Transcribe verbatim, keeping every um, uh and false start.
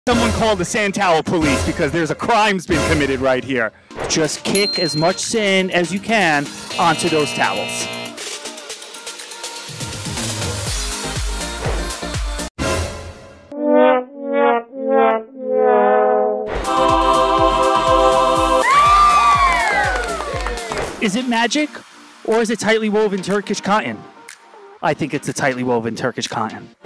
Someone call the sand towel police because there's a crime's been committed right here. Just kick as much sand as you can onto those towels. Is it magic or is it tightly woven Turkish cotton? I think it's a tightly woven Turkish cotton.